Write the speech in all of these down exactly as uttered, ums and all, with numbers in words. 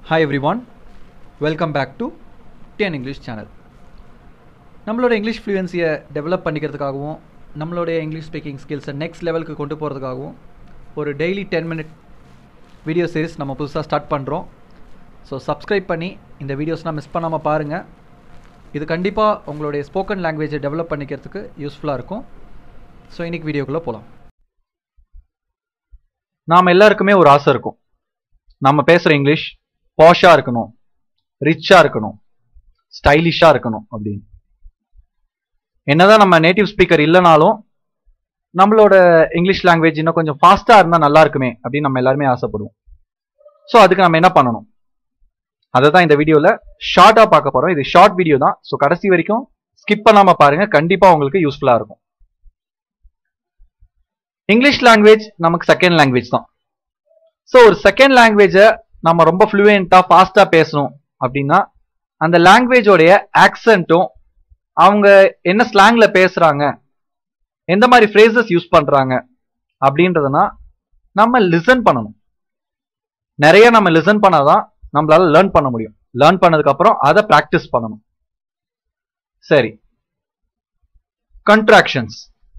Hi everyone, welcome back to ten English channel. நம்மளோட English ஃப்ளூயன்சியை develop பண்ணிக்கிறதுக்காகவும் நம்மளோட இங்கிலீஷ் ஸ்பீக்கிங் ஸ்கில்ஸை நெக்ஸ்ட் லெவலுக்கு கொண்டு போகிறதுக்காகவும் ஒரு daily ten minute video series நம்ம புதுசாக ஸ்டார்ட் பண்ணுறோம். ஸோ சப்ஸ்கிரைப் பண்ணி இந்த வீடியோஸ்லாம் மிஸ் பண்ணாமல் பாருங்கள். இது கண்டிப்பாக உங்களுடைய ஸ்போக்கன் லாங்குவேஜை டெவலப் பண்ணிக்கிறதுக்கு யூஸ்ஃபுல்லாக இருக்கும். ஸோ இன்றைக்கி வீடியோக்குள்ளே போகலாம். நாம் எல்லாருக்குமே ஒரு ஆசை இருக்கும், நம்ம பேசுகிற இங்கிலீஷ் பாஷாக இருக்கணும், ரிச்சாக இருக்கணும், ஸ்டைலிஷாக இருக்கணும் அப்படின்னு. என்னதான் நம்ம நேட்டிவ் ஸ்பீக்கர் இல்லைனாலும் நம்மளோட இங்கிலீஷ் லாங்குவேஜ் இன்னும் கொஞ்சம் ஃபாஸ்ட்டாக இருந்தால் நல்லா இருக்குமே அப்படின்னு நம்ம எல்லாருமே ஆசைப்படுவோம். ஸோ அதுக்கு நம்ம என்ன பண்ணணும், அதை தான் இந்த வீடியோவில் ஷார்ட்டாக பார்க்க போகிறோம். இது ஷார்ட் வீடியோ தான், ஸோ கடைசி வரைக்கும் ஸ்கிப் பண்ணாமல் பாருங்கள், கண்டிப்பாக உங்களுக்கு யூஸ்ஃபுல்லாக இருக்கும். இங்கிலீஷ் லாங்குவேஜ் நமக்கு செகண்ட் லாங்குவேஜ் தான். ஸோ ஒரு செகண்ட் லாங்குவேஜை நம்ம ரொம்ப ஃப்ளூயண்ட்டாக ஃபாஸ்ட்டாக பேசணும் அப்படின்னா அந்த லாங்குவேஜோடைய ஆக்சென்ட்டும் அவங்க என்ன ஸ்லாங்ல பேசுறாங்க, எந்த மாதிரி ஃப்ரேசஸ் யூஸ் பண்றாங்க அப்படின்றதுனா நம்ம லிசன் பண்ணணும். நிறைய நம்ம லிசன் பண்ணாதான் நம்மளால லேர்ன் பண்ண முடியும். லேர்ன் பண்ணதுக்கு அப்புறம் அதை பிராக்டிஸ் பண்ணணும். சரி, கண்ட்ராக்ஷன்ஸ்.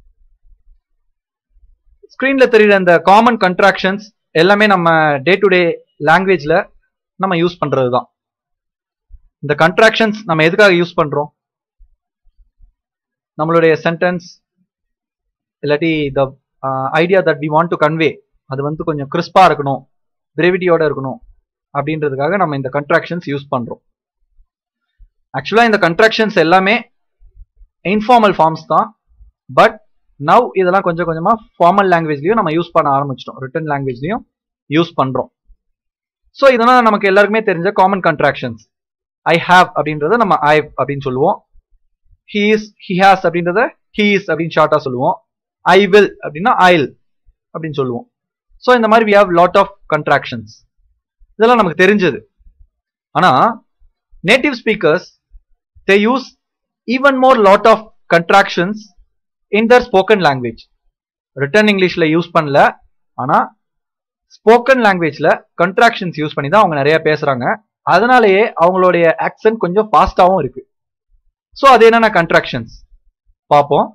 ஸ்கிரீன்ல தெரியுற இந்த காமன் கண்ட்ராக்ஷன்ஸ் எல்லாமே நம்ம டே டு டே லாங்குவேஜ்ல நம்ம யூஸ் பண்றது தான். இந்த கண்ட்ராக்ஷன்ஸ் நம்ம எதுக்காக யூஸ் பண்றோம், நம்மளுடைய சென்டென்ஸ் இல்லாட்டி the idea that we want to convey அது வந்து கொஞ்சம் கிறிஸ்பா இருக்கணும், பிரெவிட்டியோட இருக்கணும் அப்படின்றதுக்காக நம்ம இந்த கண்ட்ராக்ஷன்ஸ் யூஸ் பண்றோம். ஆக்சுவலா இந்த கண்ட்ராக்ஷன்ஸ் எல்லாமே இன்ஃபார்மல் ஃபார்ம்ஸ் தான். பட் நவ் இதெல்லாம் கொஞ்சம் கொஞ்சமா ஃபார்மல் லாங்குவேஜ்லயும் நம்ம யூஸ் பண்ண ஆரம்பிச்சிட்டோம், ரிட்டன் லாங்குவேஜ்லயும் யூஸ் பண்றோம். ஸோ இதெல்லாம் நமக்கு எல்லாருக்குமே தெரிஞ்ச காமன் கண்ட்ராக்ஷன்ஸ். ஐ ஹாவ் அப்படின்றத நம்ம ஐ அப்படின்னு சொல்லுவோம். he is he has அப்படின்றத he is அப்படின்னு ஷார்ட்டா சொல்லுவோம். I will அப்படின்னா I'll அப்படின்னு சொல்லுவோம். ஸோ இந்த மாதிரி we have lot of contractions. இதெல்லாம் நமக்கு தெரிஞ்சது. ஆனா native speakers they use even more lot of contractions in their spoken language. ரிட்டன் இங்கிலீஷ்ல யூஸ் பண்ணல, ஆனா ஸ்போக்கன் லாங்குவேஜ்ல கண்ட்ராக்ஷன்ஸ் யூஸ் பண்ணி தான் அவங்க நிறைய பேசுறாங்க. அதனாலேயே அவங்களுடைய ஆக்சென்ட் கொஞ்சம் ஃபாஸ்டாவும் இருக்கு. ஸோ அது என்னென்ன கண்ட்ராக்ஷன்ஸ் பார்ப்போம்.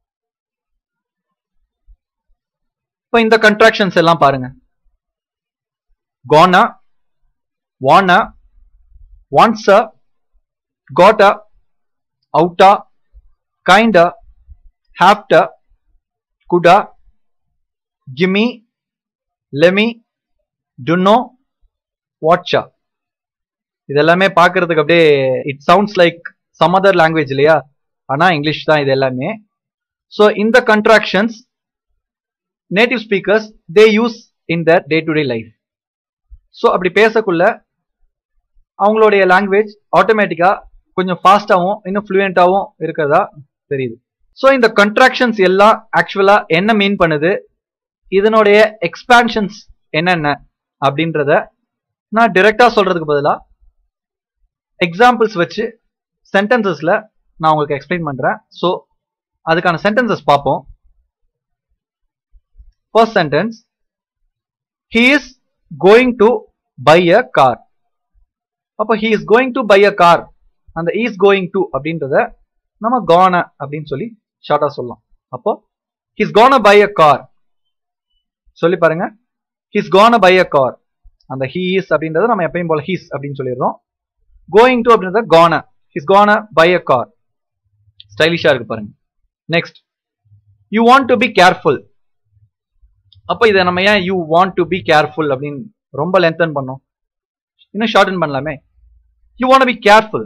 இப்போ இந்த கண்ட்ராக்ஷன்ஸ் எல்லாம் பாருங்க. gonna, wanna, wants, gotta, oughta, kinda, have to, coulda, gimme, lemme, dunno, watcha. இதெல்லாமே பார்க்கறதுக்கு அப்படியே it sounds like some other language இல்லையா, ஆனா இங்கிலீஷ் தான் இது எல்லாமே. ஸோ இந்த contractions native speakers they use in their day to day life. So அப்படி பேசக்குள்ள அவங்களுடைய லாங்குவேஜ் ஆட்டோமேட்டிக்கா கொஞ்சம் ஃபாஸ்டாகவும் இன்னும் ஃப்ளூயண்டாகவும் இருக்கிறதா தெரியுது. ஸோ இந்த கண்ட்ராக்ஷன்ஸ் எல்லாம் ஆக்சுவலா என்ன மீன் பண்ணுது, இதனுடைய எக்ஸ்பான்ஷன்ஸ் என்னென்ன அப்படின்றத நான் டிரெக்டா சொல்றதுக்கு பதிலா எக்ஸாம்பிள்ஸ் வச்சு சென்டென்சஸ்ல நான் உங்களுக்கு எக்ஸ்பிளைன் பண்றேன். ஸோ அதுக்கான சென்டென்சஸ் பார்ப்போம். First sentence, he is going to buy a car. அப்போ he is going to buy a car, அந்த is going to அப்படின்றத நம்ம gonna அப்படின்னு சொல்லி ஷார்ட்டா சொல்லலாம். அப்போ he is gonna buy a car சொல்லி பாருங்க. he is gonna buy a car, அந்த he is அப்படின்றத நம்ம எப்பயும் போல his அப்படின்னு சொல்லிடுறோம். going to அப்படின்றத gonna, he is gonna buy a car. ஸ்டைலிஷா இருக்கு பாருங்க. Next, you want to be careful. அப்ப இதை நம்ம ஏன் you want to be careful அப்படின்னு ரொம்ப லென்த்தன் பண்ணோம், இன்னும் ஷார்டன் பண்ணலாமே. you want to be careful.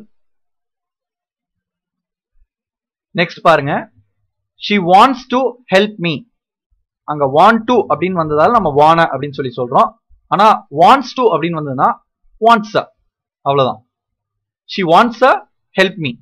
Next பாருங்க, she wants to help me. அங்க want to அப்படின்னு வந்ததால நம்ம wanna அப்படின்னு சொல்லி சொல்றோம். ஆனா wants to அப்படின்னு வந்ததுன்னா wants, அவ்வளவுதான். she wants to help me.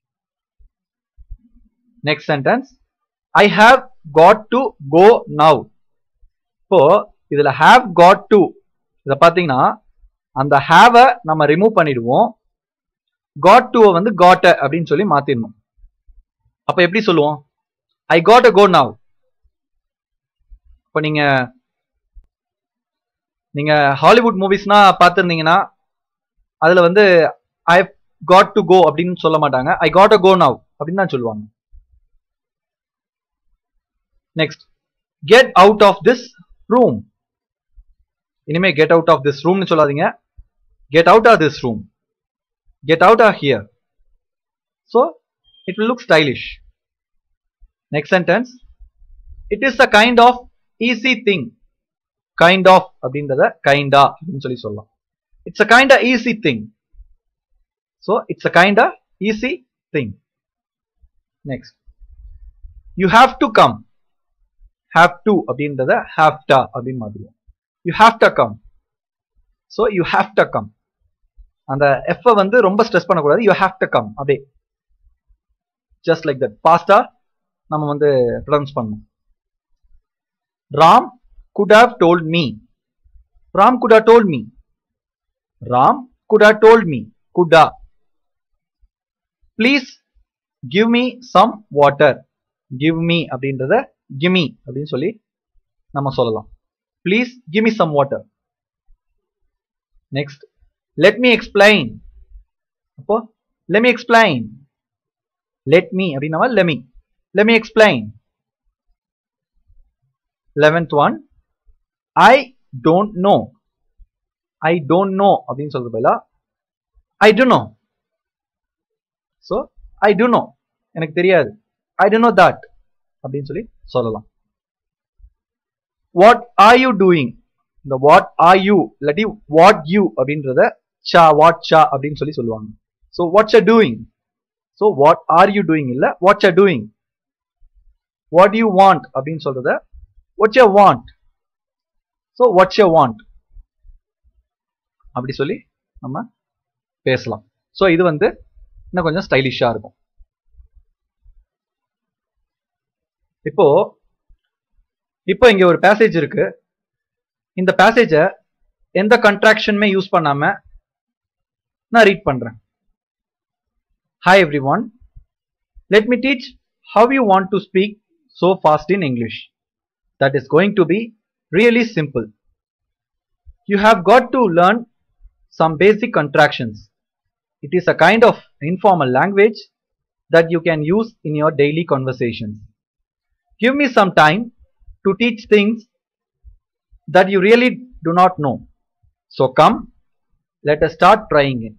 next sentence, I have got to go now. இப்போ இதுல have got to இத பாத்தீங்கன்னா அந்த have நம்ம ரிமூவ் பண்ணிடுவோம், got to வந்து got அப்படின்னு சொல்லி மாத்திடணும். அப்ப எப்படி சொல்லுவோம், I got to go now. இப்போ நீங்க நீங்க ஹாலிவுட் மூவிஸ்னா பார்த்துருந்தீங்கன்னா அதுல வந்து ஐ got to go அப்படின்னு சொல்ல மாட்டாங்க. I got to go now அப்படின்னு தான் சொல்லுவாங்க. Next, get out of this room. இனிமே get out of this room னு சொல்லாதீங்க. Get out of this room. Get out of here. So it will look stylish. Next sentence, it is a kind of easy thing. Kind of அப்படின்றத kinda அப்படின்னு சொல்லி சொல்லலாம். It's a kind of easy thing. So it's a kind of easy thing. Next, you have to come. Have to அப்படின்றத have to அப்படின்னு மாதிரி. You have to come. So you have to come. அந்த F வந்து ரொம்ப stress பண்ணக்கூடாது. You have to come அப்படியே just like that. Pasta நம்ம வந்து ப்ரொனவுன்ஸ் பண்ணணும். Ram could have told me. Ram could have told me. Ram could have told me. Could have. Please give me some water. Give me அப்படின்றத give me அப்படின்னு சொல்லி நம்ம சொல்லலாம். Please give me some water. Next, let me explain. அப்போ let me explain. Let me அப்படின்னா let me. Let me explain. eleventh one, I don't know. I don't know அப்படின்னு சொல்றது பதிலா I do know. So I do know. எனக்கு தெரியாது. I do know that அப்படின்னு சொல்லி சொல்லலாம். What are you doing? இந்த what are you இல்லாட்டி what you அப்படின்றத cha what cha அப்படின்னு சொல்லி சொல்லுவாங்க. So what you doing? So what are you doing இல்ல what you doing? What do you want அப்படின்னு சொல்றத what you want? So what you want அப்படி சொல்லி நம்ம பேசலாம். So இது வந்து இன்னும் கொஞ்சம் ஸ்டைலிஷா இருக்கும். இப்போ இப்போ இங்க ஒரு பேசேஜ் இருக்கு. இந்த பேசேஜை எந்த கண்ட்ராக்ஷனுமே யூஸ் பண்ணாம நான் ரீட் பண்றேன். Hi everyone, let me teach how you want to speak so fast in English. That is going to be really simple. You have got to learn some basic contractions. It is a kind of informal language that you can use in your daily conversations. Give me some time to teach things that you really do not know. So come, let us start trying it.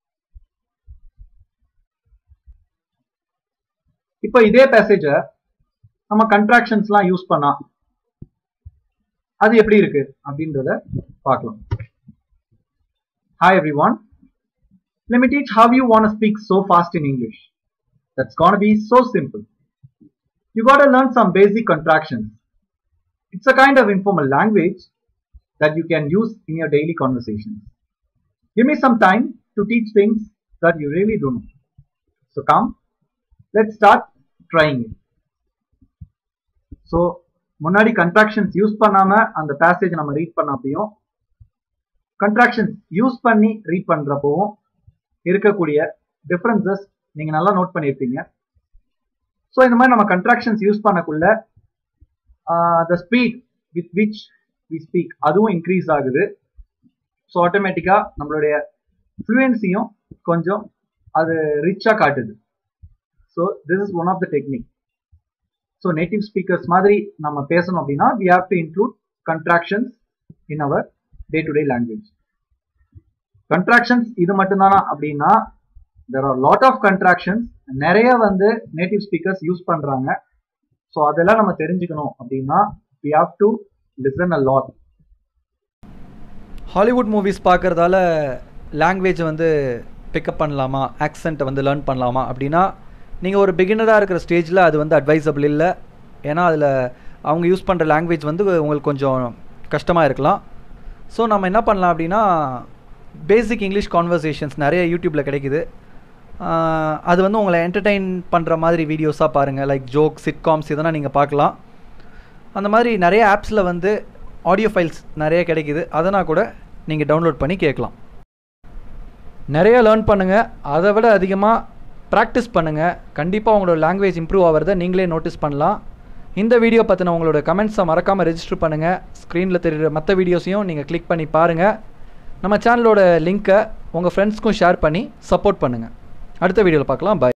இப்போ இதே பேசேஜ நம்ம கண்ட்ராக்ஷன்ஸ்லாம் use பண்ணா அது எப்படி இருக்கு அப்படின்றத பார்க்கலாம். Hi everyone, let me teach how you want to speak so fast in English. That's gonna be so simple. You gotta learn some basic contractions. It's a kind of informal language that you can use in your daily conversations. Give me some time to teach things that you really don't know. So come, let's start trying it. So முன்னாடி contractions use பண்ணாம அந்த passage நம்ம read பண்ண அப்படியும் contractions use பண்ணி read பண்றப்பவும் இருக்கக்கூடிய differences நீங்க நல்லா நோட் பண்ணியிருப்பீங்க. ஸோ இந்த மாதிரி நம்ம contractions யூஸ் பண்ணக்குள்ள the speed with which we speak அதுவும் இன்க்ரீஸ் ஆகுது. ஸோ ஆட்டோமேட்டிக்கா நம்மளுடைய ஃப்ளூயன்சியும் கொஞ்சம் அது ரிச்சா காட்டுது. So this is one of the technique. So native speakers மாதிரி நம்ம பேசணும் அப்படின்னா we have to include contractions in our day to day language. contractions இது மட்டும்தானா அப்படின்னா there are lot of contractions நிறைய வந்து நேட்டிவ் ஸ்பீக்கர்ஸ் யூஸ் பண்றாங்க. ஸோ அதெல்லாம் நம்ம தெரிஞ்சுக்கணும் அப்படின்னா we have to listen a lot. Hollywood movies பார்க்குறதால லாங்குவேஜ் வந்து பிக்கப் பண்ணலாமா, ஆக்சென்ட்டை வந்து லேர்ன் பண்ணலாமா அப்படின்னா நீங்கள் ஒரு பிகினராக இருக்கிற ஸ்டேஜில் அது வந்து அட்வைசபிள் இல்லை. ஏன்னா அதில் அவங்க யூஸ் பண்ணுற லாங்குவேஜ் வந்து உங்களுக்கு கொஞ்சம் கஷ்டமாக இருக்கலாம். ஸோ நம்ம என்ன பண்ணலாம் அப்படின்னா பேசிக் இங்கிலீஷ் கான்வர்சேஷன்ஸ் நிறைய யூடியூப்பில் கிடைக்குது. அது வந்து உங்களை என்டர்டெயின் பண்ணுற மாதிரி வீடியோஸாக பாருங்கள். லைக் ஜோக், சிட்காம்ஸ் இதெல்லாம் நீங்கள் பார்க்கலாம். அந்த மாதிரி நிறைய ஆப்ஸில் வந்து ஆடியோ ஃபைல்ஸ் நிறைய கிடைக்குது. அதனால் கூட நீங்கள் டவுன்லோட் பண்ணி கேட்கலாம். நிறைய லேர்ன் பண்ணுங்கள். அதை விட அதிகமாக ப்ராக்டிஸ் பண்ணுங்கள். கண்டிப்பாக உங்களோட லாங்குவேஜ் இம்ப்ரூவ் ஆகிறத நீங்களே நோட்டீஸ் பண்ணலாம். இந்த வீடியோ பற்றின உங்களோட கமெண்ட்ஸை மறக்காமல் ரெஜிஸ்டர் பண்ணுங்கள். ஸ்க்ரீனில் தெரிகிற மற்ற வீடியோஸையும் நீங்கள் கிளிக் பண்ணி பாருங்கள். நம்ம சேனலோட லிங்க்கை உங்கள் ஃப்ரெண்ட்ஸ்க்கும் ஷேர் பண்ணி சப்போர்ட் பண்ணுங்கள். அடுத்த வீடியோவில் பார்க்கலாம். பாய்.